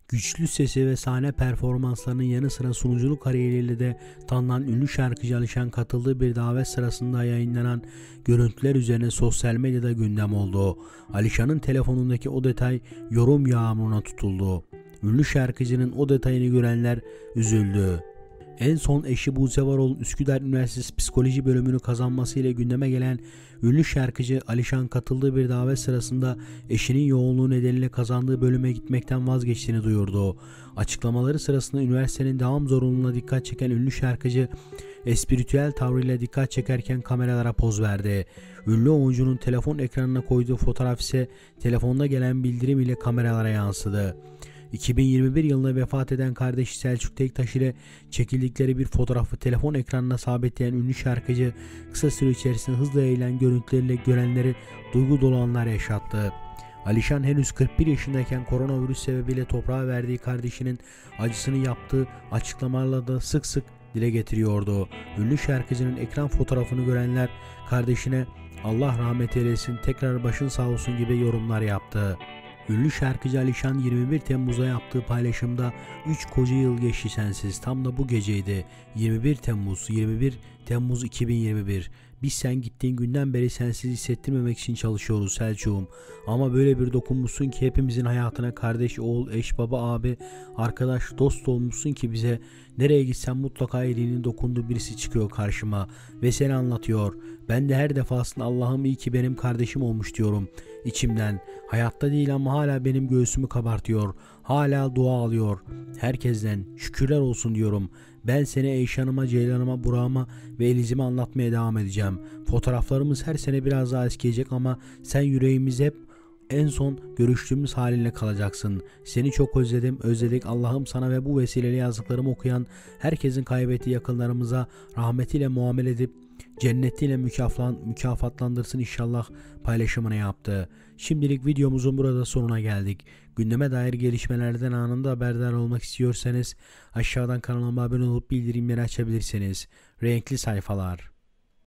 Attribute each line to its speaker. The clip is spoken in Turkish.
Speaker 1: Güçlü sesi ve sahne performanslarının yanı sıra sunuculuk kariyeriyle de tanınan ünlü şarkıcı Alişan katıldığı bir davet sırasında yayınlanan görüntüler üzerine sosyal medyada gündem oldu. Alişan'ın telefonundaki o detay yorum yağmuruna tutuldu. Ünlü şarkıcının o detayını görenler üzüldü. En son eşi Buse Varol'un Üsküdar Üniversitesi Psikoloji bölümünü kazanmasıyla gündeme gelen ünlü şarkıcı Alişan katıldığı bir davet sırasında eşinin yoğunluğu nedeniyle kazandığı bölüme gitmekten vazgeçtiğini duyurdu. Açıklamaları sırasında üniversitenin devam zorunluluğuna dikkat çeken ünlü şarkıcı espritüel tavrıyla dikkat çekerken kameralara poz verdi. Ünlü oyuncunun telefon ekranına koyduğu fotoğraf ise telefonda gelen bildirim ile kameralara yansıdı. 2021 yılında vefat eden kardeşi Selçuk Tektaş ile çekildikleri bir fotoğrafı telefon ekranına sabitleyen ünlü şarkıcı kısa süre içerisinde hızla yayılan görüntüleriyle görenleri duygu dolu anlar yaşattı. Alişan henüz 41 yaşındayken koronavirüs sebebiyle toprağa verdiği kardeşinin acısını yaptığı açıklamalarla da sık sık dile getiriyordu. Ünlü şarkıcının ekran fotoğrafını görenler kardeşine "Allah rahmet eylesin, tekrar başın sağ olsun" gibi yorumlar yaptı. Ünlü şarkıcı Alişan 21 Temmuz'da yaptığı paylaşımda 3 koca yıl geçti sensiz, tam da bu geceydi. 21 Temmuz 2021. Biz sen gittiğin günden beri sensiz hissettirmemek için çalışıyoruz Selçuk'um. Ama böyle bir dokunmuşsun ki hepimizin hayatına, kardeş, oğul, eş, baba, abi, arkadaş, dost olmuşsun ki bize nereye gitsem mutlaka elinin dokunduğu birisi çıkıyor karşıma ve seni anlatıyor. Ben de her defasında Allah'ım iyi ki benim kardeşim olmuş diyorum içimden. Hayatta değil ama hala benim göğsümü kabartıyor. Hala dua alıyor. Herkesten şükürler olsun diyorum. Ben seni Eyşan'ıma, Ceylan'ıma, Burak'ıma ve Eliz'ime anlatmaya devam edeceğim. Fotoğraflarımız her sene biraz daha eskiyecek ama sen yüreğimiz hep en son görüştüğümüz haline kalacaksın. Seni çok özledim, özledik. Allah'ım sana ve bu vesileyle yazdıklarımı okuyan herkesin kaybettiği yakınlarımıza rahmetiyle muamele edip cennetiyle mükafatlandırsın inşallah paylaşımını yaptı. Şimdilik videomuzun burada sonuna geldik. Gündeme dair gelişmelerden anında haberdar olmak istiyorsanız aşağıdan kanalıma abone olup bildirimleri açabilirsiniz. Renkli sayfalar.